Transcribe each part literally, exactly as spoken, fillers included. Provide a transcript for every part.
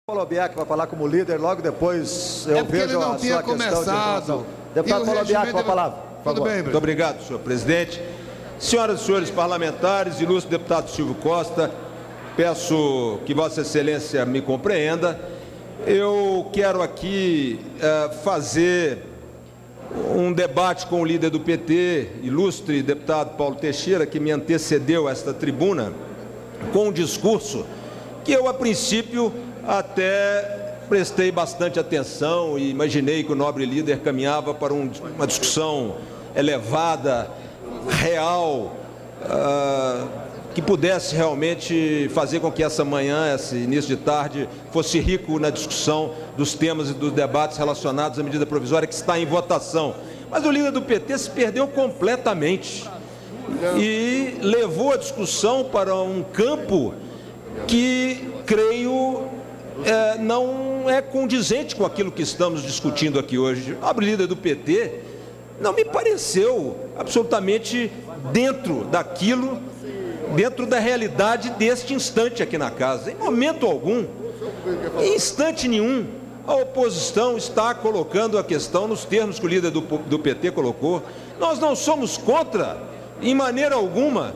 Paulo Biak vai falar como líder, logo depois eu é vejo ele não a tinha sua questão começado. de Deputado Paulo Biak, com a palavra. Tudo bem, Muito obrigado, senhor presidente. Senhoras e senhores parlamentares, ilustre deputado Silvio Costa, peço que Vossa Excelência me compreenda. Eu quero aqui uh, fazer um debate com o líder do P T, ilustre deputado Paulo Teixeira, que me antecedeu a esta tribuna, com um discurso que eu, a princípio, até prestei bastante atenção e imaginei que o nobre líder caminhava para um, uma discussão elevada, real, uh, que pudesse realmente fazer com que essa manhã, esse início de tarde, fosse rico na discussão dos temas e dos debates relacionados à medida provisória que está em votação. Mas o líder do P T se perdeu completamente e levou a discussão para um campo que, creio, é, não é condizente com aquilo que estamos discutindo aqui hoje. O nobre líder do P T não me pareceu absolutamente dentro daquilo, dentro da realidade deste instante aqui na casa. Em momento algum, em instante nenhum, a oposição está colocando a questão nos termos que o líder do, do P T colocou. Nós não somos contra, em maneira alguma,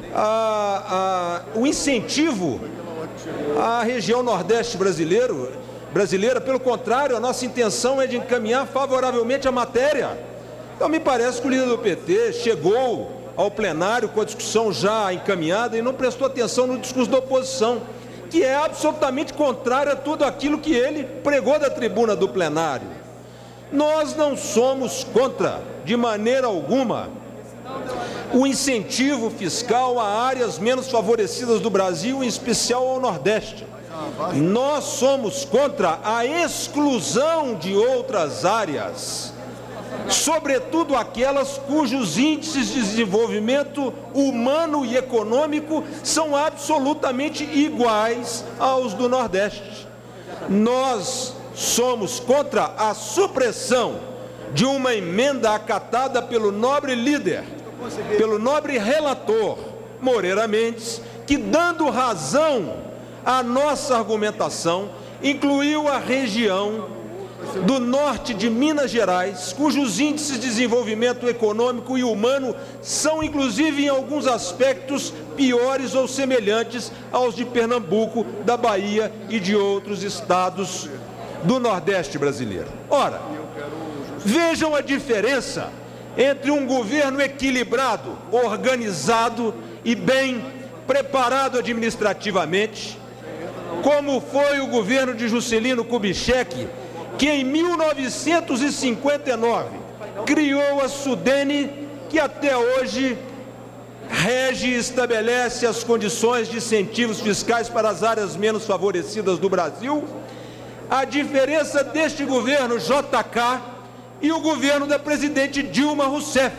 a, a, o incentivo à região nordeste brasileiro, brasileira. Pelo contrário, a nossa intenção é de encaminhar favoravelmente a matéria. Então, me parece que o líder do P T chegou ao plenário com a discussão já encaminhada e não prestou atenção no discurso da oposição, que é absolutamente contrário a tudo aquilo que ele pregou da tribuna do plenário. Nós não somos contra, de maneira alguma, o incentivo fiscal a áreas menos favorecidas do Brasil, em especial ao Nordeste. Nós somos contra a exclusão de outras áreas, sobretudo aquelas cujos índices de desenvolvimento humano e econômico são absolutamente iguais aos do Nordeste. Nós somos contra a supressão de uma emenda acatada pelo nobre líder, pelo nobre relator Moreira Mendes, que, dando razão à nossa argumentação, incluiu a região do norte de Minas Gerais, cujos índices de desenvolvimento econômico e humano são, inclusive, em alguns aspectos, piores ou semelhantes aos de Pernambuco, da Bahia e de outros estados do Nordeste brasileiro. Ora, vejam a diferença entre um governo equilibrado, organizado e bem preparado administrativamente, como foi o governo de Juscelino Kubitschek, que em mil novecentos e cinquenta e nove criou a Sudene, que até hoje rege e estabelece as condições de incentivos fiscais para as áreas menos favorecidas do Brasil. A diferença deste governo J K e o governo da presidente Dilma Rousseff,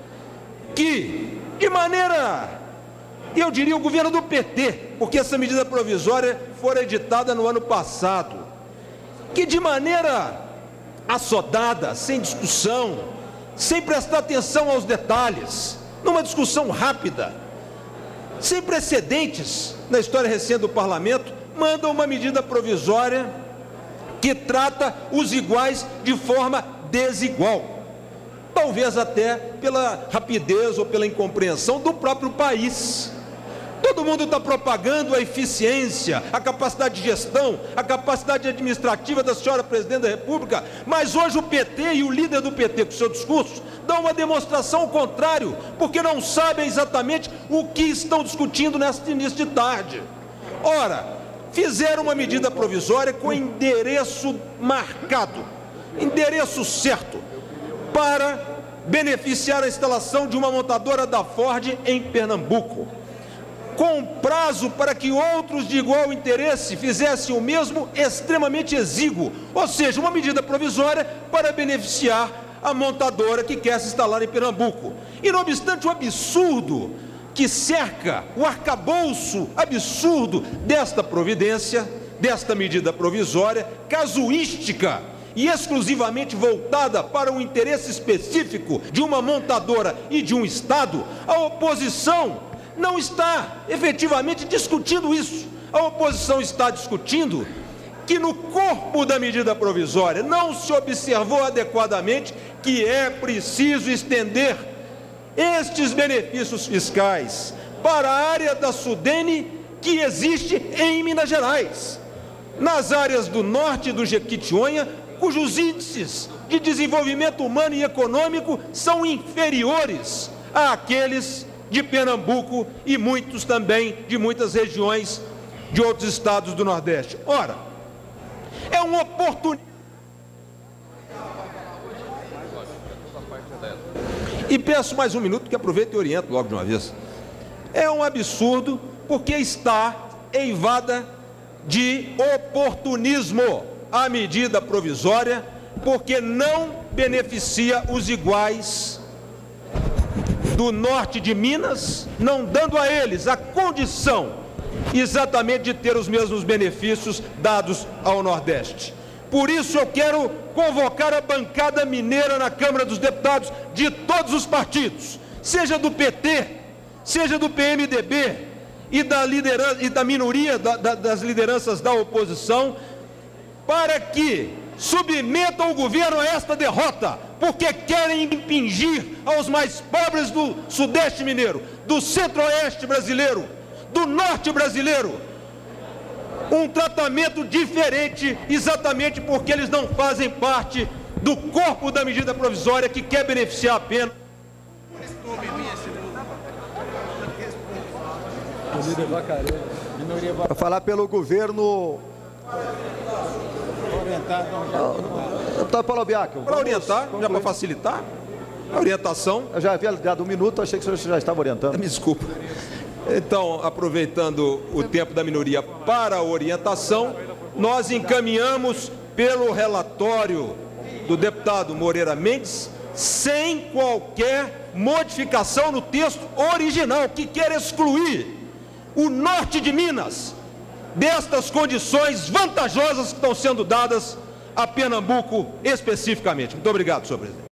que, de maneira, eu diria o governo do P T, porque essa medida provisória foi editada no ano passado, que de maneira assodada, sem discussão, sem prestar atenção aos detalhes, numa discussão rápida, sem precedentes na história recente do parlamento, manda uma medida provisória que trata os iguais de forma desigual, talvez até pela rapidez ou pela incompreensão do próprio país. Todo mundo está propagando a eficiência, a capacidade de gestão, a capacidade administrativa da senhora Presidente da República, mas hoje o P T e o líder do P T, com seu discurso, dão uma demonstração ao contrário, porque não sabem exatamente o que estão discutindo neste início de tarde. Ora, fizeram uma medida provisória com endereço marcado, endereço certo, para beneficiar a instalação de uma montadora da Ford em Pernambuco, com prazo para que outros de igual interesse fizessem o mesmo, extremamente exíguo, ou seja, uma medida provisória para beneficiar a montadora que quer se instalar em Pernambuco. E não obstante o absurdo que cerca, o arcabouço absurdo desta providência, desta medida provisória, casuística e exclusivamente voltada para um interesse específico de uma montadora e de um Estado, a oposição não está efetivamente discutindo isso. A oposição está discutindo que no corpo da medida provisória não se observou adequadamente que é preciso estender estes benefícios fiscais para a área da Sudene que existe em Minas Gerais, nas áreas do norte do Jequitinhonha, cujos índices de desenvolvimento humano e econômico são inferiores àqueles de Pernambuco e muitos também de muitas regiões de outros estados do Nordeste. Ora, é uma oportunidade. E peço mais um minuto, que aproveito e oriento logo de uma vez. É um absurdo, porque está eivada de oportunismo a medida provisória, porque não beneficia os iguais do norte de Minas, não dando a eles a condição exatamente de ter os mesmos benefícios dados ao Nordeste. Por isso eu quero convocar a bancada mineira na Câmara dos Deputados de todos os partidos, seja do P T, seja do P M D B e da, liderança, e da minoria da, da, das lideranças da oposição, para que submetam o governo a esta derrota, porque querem impingir aos mais pobres do Sudeste mineiro, do Centro-Oeste brasileiro, do Norte brasileiro, um tratamento diferente, exatamente porque eles não fazem parte do corpo da medida provisória que quer beneficiar apenas. Para falar pelo governo. Deputado Paulo Biak. Para orientar, já para facilitar a orientação. Eu já havia dado um minuto, achei que o senhor já estava orientando. Me desculpa. Então, aproveitando o tempo da minoria para a orientação, nós encaminhamos pelo relatório do deputado Moreira Mendes, sem qualquer modificação no texto original, que quer excluir o norte de Minas destas condições vantajosas que estão sendo dadas a Pernambuco especificamente. Muito obrigado, senhor presidente.